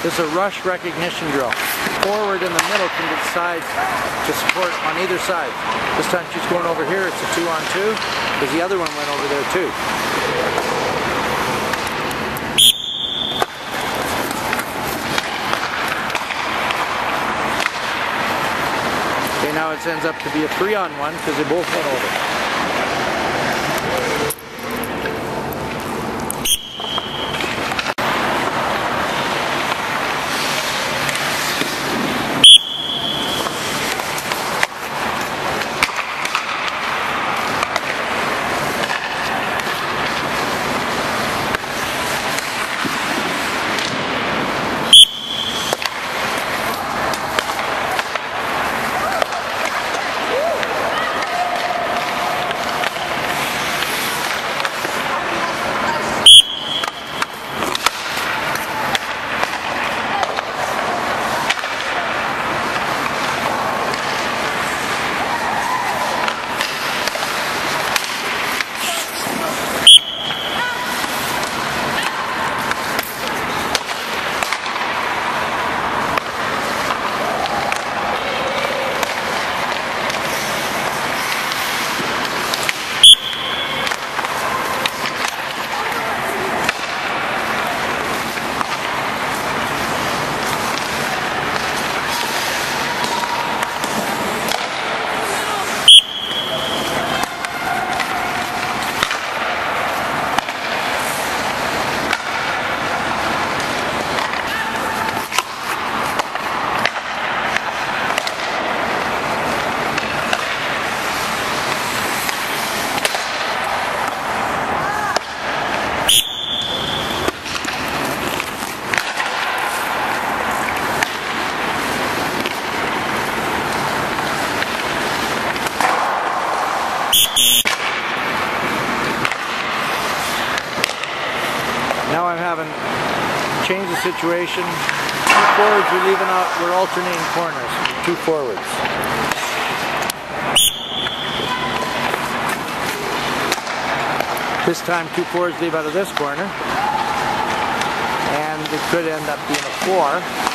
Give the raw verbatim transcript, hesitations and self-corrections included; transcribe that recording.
This is a rush recognition drill. Forward in the middle can decide to support on either side. This time she's going over here, it's a two on two, because the other one went over there too. Okay, now it ends up to be a three on one because they both went over. Now I'm having changed the situation. Two forwards, we're leaving out, we're alternating corners. Two forwards. This time two forwards leave out of this corner. And it could end up being a four.